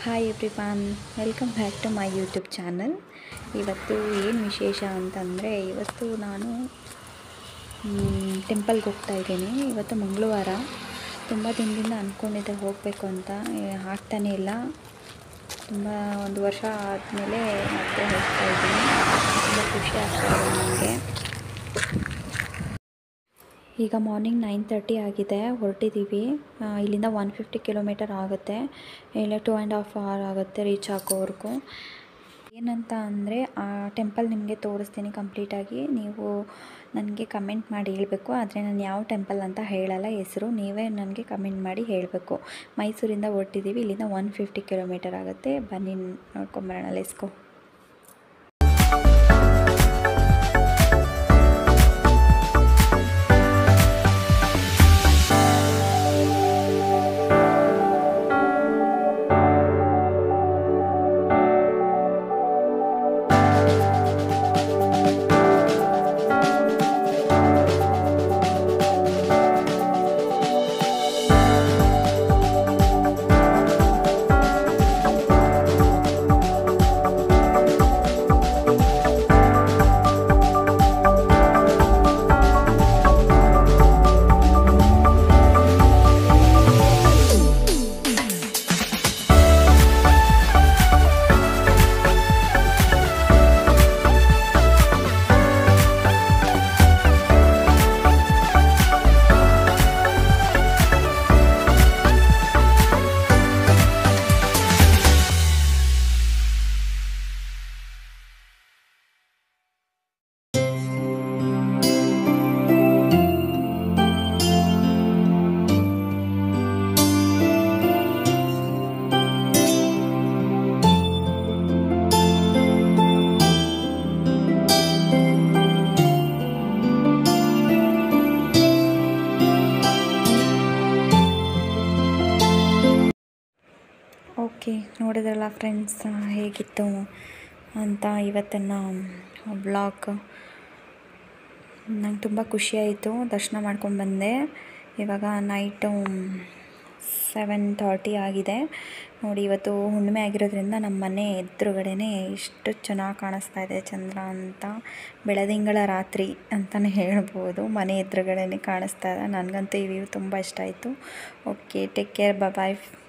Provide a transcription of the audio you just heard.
Hi everyone, welcome back to my YouTube channel. ಇವತ್ತು ಏನು ವಿಶೇಷ ಅಂತಂದರೆ, ಇವತ್ತು ನಾನು ಟೆಂಪಲ್ಗೆ ಹೋಗ್ತಾಯಿದ್ದೀನಿ. ಇವತ್ತು ಮಂಗಳವಾರ. ತುಂಬ ದಿನದಿಂದ ಅಂದ್ಕೊಂಡಿದ್ದೆ ಹೋಗಬೇಕು ಅಂತ, ಆಗ್ತಾನೇ ಇಲ್ಲ. ತುಂಬ ಒಂದು ವರ್ಷ ಆದಮೇಲೆ ಮತ್ತೆ ಹೋಗ್ತಾಯಿದ್ದೀನಿ. ತುಂಬ ಖುಷಿ ಆಗ್ತಾಯಿದೆ ನನಗೆ. ಈಗ ಮಾರ್ನಿಂಗ್ 9:30 ಆಗಿದೆ. ಹೊರಟಿದ್ದೀವಿ. ಇಲ್ಲಿಂದ 150 ಕಿಲೋಮೀಟರ್ ಆಗುತ್ತೆ. ಇಲ್ಲ 2.5 hour ಆಗುತ್ತೆ ರೀಚ್ ಆಗೋವರೆಗೂ. ಏನಂತ ಅಂದರೆ, ಆ ಟೆಂಪಲ್ ನಿಮಗೆ ತೋರಿಸ್ತೀನಿ ಕಂಪ್ಲೀಟಾಗಿ. ನೀವು ನನಗೆ ಕಮೆಂಟ್ ಮಾಡಿ ಹೇಳಬೇಕು. ಆದರೆ ನಾನು ಯಾವ ಟೆಂಪಲ್ ಅಂತ ಹೇಳಲ್ಲ ಹೆಸರು, ನೀವೇ ನನಗೆ ಕಮೆಂಟ್ ಮಾಡಿ ಹೇಳಬೇಕು. ಮೈಸೂರಿಂದ ಹೊರಟಿದ್ದೀವಿ. ಇಲ್ಲಿಂದ 150 ಕಿಲೋಮೀಟರ್ ಆಗುತ್ತೆ. ಬನ್ನಿ ನೋಡ್ಕೊಂಬರೋಣ. Let's go. ಓಕೆ, ನೋಡಿದ್ರಲ್ಲ ಫ್ರೆಂಡ್ಸ್ ಹೇಗಿತ್ತು ಅಂತ ಇವತ್ತಿನ ವ್ಲಾಗ್. ನಂಗೆ ತುಂಬ ಖುಷಿಯಾಯಿತು. ದರ್ಶನ ಮಾಡ್ಕೊಂಡು ಬಂದೆ. ಇವಾಗ ನೈಟು 7:30 ಆಗಿದೆ. ನೋಡಿ, ಇವತ್ತು ಹುಣ್ಣಿಮೆ ಆಗಿರೋದ್ರಿಂದ ನಮ್ಮ ಮನೆ ಎದುರುಗಡೆನೇ ಎಷ್ಟು ಚೆನ್ನಾಗಿ ಕಾಣಿಸ್ತಾ ಇದೆ ಚಂದ್ರ ಅಂತ. ಬೆಳದಿಂಗಳ ರಾತ್ರಿ ಅಂತಲೇ ಹೇಳ್ಬೋದು. ಮನೆ ಎದುರುಗಡೆನೇ ಕಾಣಿಸ್ತಾ ಇದೆ. ನನಗಂತೂ ಈ ವ್ಯೂ ತುಂಬ ಇಷ್ಟ ಆಯಿತು. ಓಕೆ, ಟೇಕ್ ಕೇರ್, ಬಾಯ್.